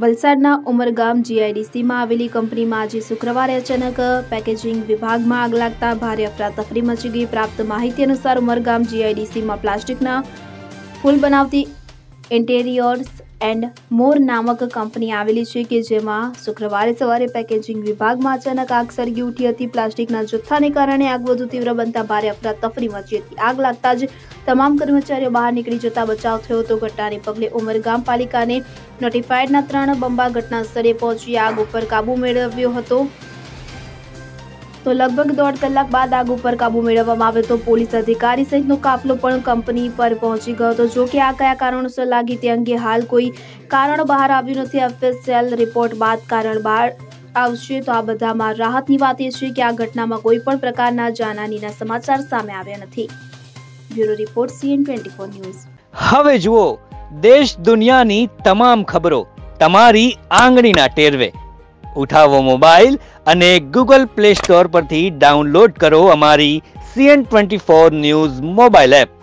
વલસાડના ઉમરગામ જીઆઈડીસીમાં આવેલી કંપનીમાં આજે શુક્રવારે અચાનક પેકેજિંગ વિભાગમાં આગ લાગતા ભારે અફરાતફરી મચી ગઈ। પ્રાપ્ત માહિતી અનુસાર ઉમરગામ જીઆઈડીસીમાં પ્લાસ્ટિકના ફૂલ બનાવતી ઇન્ટેરિયર્સ એન્ડ મોર નામક કંપની આવેલી છે કે જેમાં શુક્રવારે સવારે પેકેજિંગ વિભાગમાં અચાનક આગ સળગી ઉઠી હતી। પ્લાસ્ટિકના જથ્થાને કારણે આગ વધુ તીવ્ર બનતા ભારે અફરાતફરી મચી હતી। આગ લાગતા જ તમામ કર્મચારીઓ બહાર નીકળી જતા બચાવ થયો હતો। ઘટનાને પગલે ઉમરગામ પાલિકાને નોટિફાઈડના 3 બંબા ઘટના સ્થળે પહોંચી આગ ઉપર કાબુ મેળવ્યો હતો। તો લગભગ 1.5 કલાક બાદ આગ ઉપર કાબુ મેળવવામાં આવ્યો હતો। પોલીસ અધિકારી સહિતનો કાફલો પણ કંપની પર પહોંચી ગયો હતો। જો કે આ કયા કારણોસર લાગી તે અંગે હાલ કોઈ કારણ બહાર આવ્યું નથી। ઓફિશિયલ રિપોર્ટ બાદ કારણ બહાર આવશે। તો આ બધામાં રાહતની વાત એ છે કે આ ઘટનામાં કોઈ પણ પ્રકારના જાનહાનિના સમાચાર સામે આવ્યા નથી। Bureau report CN24 news. હવે જુઓ દેશ દુનિયાની તમામ ખબરો તમારી આંગળીના ટેરવે। ઉઠાવો મોબાઈલ અને ગૂગલ પ્લે સ્ટોર પરથી ડાઉનલોડ કરો અમારી CN24 ન્યૂઝ મોબાઈલ એપ।